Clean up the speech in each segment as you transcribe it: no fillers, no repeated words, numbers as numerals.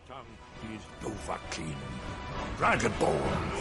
tongue is Dovahkiin, Dragonborn.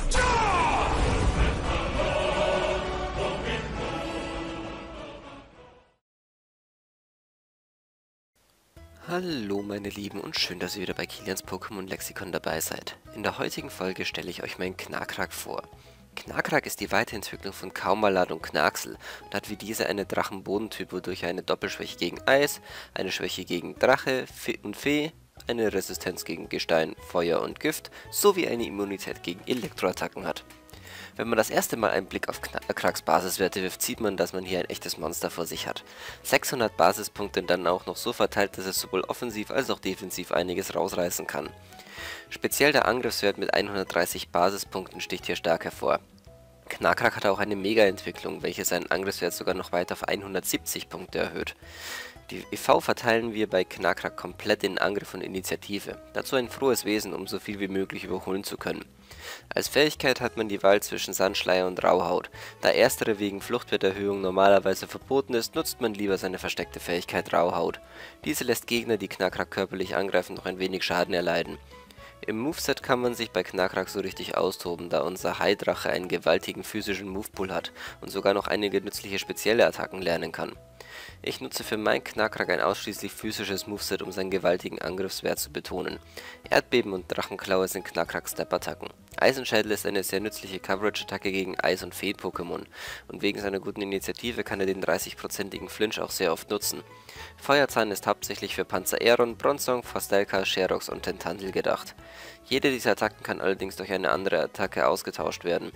Hallo meine Lieben und schön, dass ihr wieder bei Kilians Pokémon Lexikon dabei seid. In der heutigen Folge stelle ich euch meinen Knarkrak vor. Knarkrak ist die Weiterentwicklung von Kaumalat und Knaxel und hat wie diese einen Drachenbodentyp, wodurch er eine Doppelschwäche gegen Eis, eine Schwäche gegen Drache und Fee, eine Resistenz gegen Gestein, Feuer und Gift sowie eine Immunität gegen Elektroattacken hat. Wenn man das erste Mal einen Blick auf Knarkraks Basiswerte wirft, sieht man, dass man hier ein echtes Monster vor sich hat. 600 Basispunkte und dann auch noch so verteilt, dass es sowohl offensiv als auch defensiv einiges rausreißen kann. Speziell der Angriffswert mit 130 Basispunkten sticht hier stark hervor. Knarkrak hat auch eine Mega-Entwicklung, welche seinen Angriffswert sogar noch weiter auf 170 Punkte erhöht. Die EV verteilen wir bei Knarkrak komplett in Angriff und Initiative, dazu ein frohes Wesen, um so viel wie möglich überholen zu können. Als Fähigkeit hat man die Wahl zwischen Sandschleier und Rauhaut. Da erstere wegen Fluchtwerterhöhung normalerweise verboten ist, nutzt man lieber seine versteckte Fähigkeit Rauhaut. Diese lässt Gegner, die Knarkrak körperlich angreifen, noch ein wenig Schaden erleiden. Im Moveset kann man sich bei Knarkrak so richtig austoben, da unser Haidrache einen gewaltigen physischen Movepool hat und sogar noch einige nützliche spezielle Attacken lernen kann. Ich nutze für mein Knarkrak ein ausschließlich physisches Moveset, um seinen gewaltigen Angriffswert zu betonen. Erdbeben und Drachenklaue sind Knarkraks Step-Attacken. Eisenschädel ist eine sehr nützliche Coverage-Attacke gegen Eis- und Feen-Pokémon und wegen seiner guten Initiative kann er den 30%igen Flinch auch sehr oft nutzen. Feuerzahn ist hauptsächlich für Panzer Aeron, Bronzong, Fastelka, Sherox und Tentandel gedacht. Jede dieser Attacken kann allerdings durch eine andere Attacke ausgetauscht werden.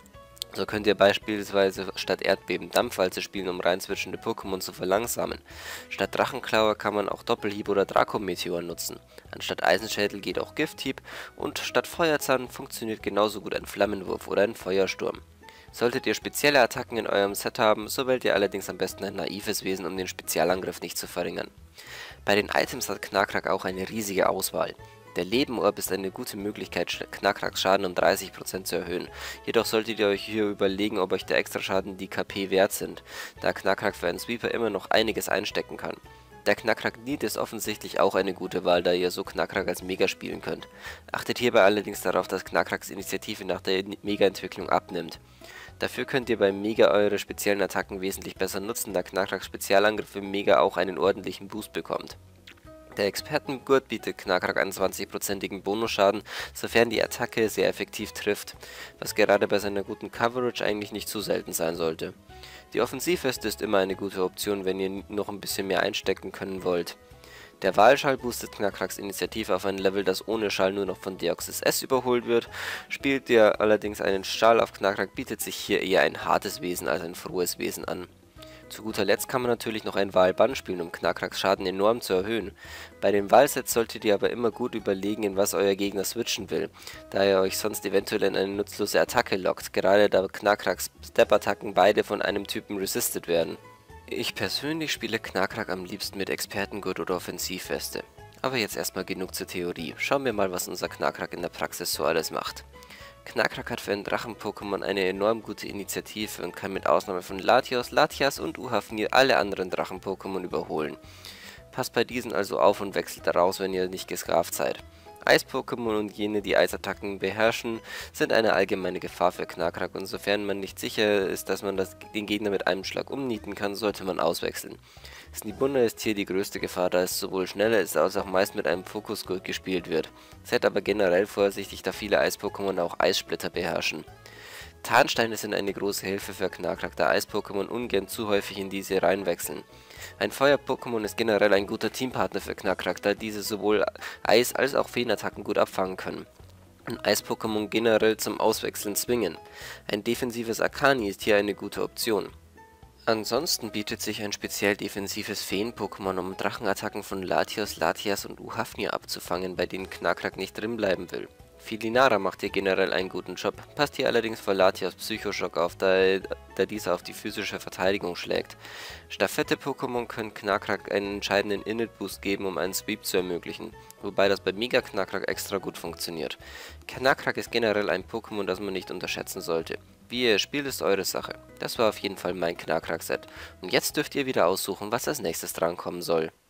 So könnt ihr beispielsweise statt Erdbeben Dampfwalze spielen, um rein switchende Pokémon zu verlangsamen. Statt Drachenklaue kann man auch Doppelhieb oder Draco-Meteor nutzen. Anstatt Eisenschädel geht auch Gifthieb und statt Feuerzahn funktioniert genauso gut ein Flammenwurf oder ein Feuersturm. Solltet ihr spezielle Attacken in eurem Set haben, so wählt ihr allerdings am besten ein naives Wesen, um den Spezialangriff nicht zu verringern. Bei den Items hat Knarkrak auch eine riesige Auswahl. Der Lebenorb ist eine gute Möglichkeit, Knarkraks Schaden um 30% zu erhöhen. Jedoch solltet ihr euch hier überlegen, ob euch der Extraschaden die KP wert sind, da Knarkrak für einen Sweeper immer noch einiges einstecken kann. Der Knarkrak Need ist offensichtlich auch eine gute Wahl, da ihr so Knarkrak als Mega spielen könnt. Achtet hierbei allerdings darauf, dass Knarkraks Initiative nach der Mega-Entwicklung abnimmt. Dafür könnt ihr beim Mega eure speziellen Attacken wesentlich besser nutzen, da Knarkraks Spezialangriff im Mega auch einen ordentlichen Boost bekommt. Der Expertengurt bietet Knarkrak einen 20%igen Bonusschaden, sofern die Attacke sehr effektiv trifft, was gerade bei seiner guten Coverage eigentlich nicht zu selten sein sollte. Die Offensivweste ist immer eine gute Option, wenn ihr noch ein bisschen mehr einstecken können wollt. Der Wahlschall boostet Knarkraks Initiative auf ein Level, das ohne Schall nur noch von Deoxys S überholt wird. Spielt ihr allerdings einen Schall auf Knarkrak, bietet sich hier eher ein hartes Wesen als ein frohes Wesen an. Zu guter Letzt kann man natürlich noch einen Wahlbann spielen, um Knarkraks Schaden enorm zu erhöhen. Bei den Wahlsets solltet ihr aber immer gut überlegen, in was euer Gegner switchen will, da er euch sonst eventuell in eine nutzlose Attacke lockt, gerade da Knarkraks Step-Attacken beide von einem Typen resisted werden. Ich persönlich spiele Knarkrak am liebsten mit Expertengurt oder Offensivweste. Aber jetzt erstmal genug zur Theorie. Schauen wir mal, was unser Knarkrak in der Praxis so alles macht. Knarkrak hat für ein Drachen-Pokémon eine enorm gute Initiative und kann mit Ausnahme von Latios, Latias und Uhafnir alle anderen Drachen-Pokémon überholen. Passt bei diesen also auf und wechselt daraus, wenn ihr nicht gescarft seid. Eis-Pokémon und jene, die Eisattacken beherrschen, sind eine allgemeine Gefahr für Knarkrak und sofern man nicht sicher ist, dass man den Gegner mit einem Schlag umnieten kann, sollte man auswechseln. Snibunna ist hier die größte Gefahr, da es sowohl schneller ist, als auch meist mit einem Fokusgurt gespielt wird. Seid aber generell vorsichtig, da viele Eis-Pokémon auch Eissplitter beherrschen. Tarnsteine sind eine große Hilfe für Knarkrak, da Eis-Pokémon ungern zu häufig in diese reinwechseln. Ein Feuer-Pokémon ist generell ein guter Teampartner für Knarkrak, da diese sowohl Eis- als auch Feenattacken gut abfangen können. Und Eis-Pokémon generell zum Auswechseln zwingen. Ein defensives Akani ist hier eine gute Option. Ansonsten bietet sich ein speziell defensives Feen-Pokémon, um Drachenattacken von Latios, Latias und Uhafnir abzufangen, bei denen Knarkrak nicht drin bleiben will. Filinara macht hier generell einen guten Job, passt hier allerdings vor Latias Psychoschock auf, da dieser auf die physische Verteidigung schlägt. Staffette-Pokémon können Knarkrak einen entscheidenden Init-Boost geben, um einen Sweep zu ermöglichen, wobei das bei Mega-Knarkrak extra gut funktioniert. Knarkrak ist generell ein Pokémon, das man nicht unterschätzen sollte. Wie ihr spielt, ist eure Sache. Das war auf jeden Fall mein Knarkrak-Set. Und jetzt dürft ihr wieder aussuchen, was als nächstes drankommen soll.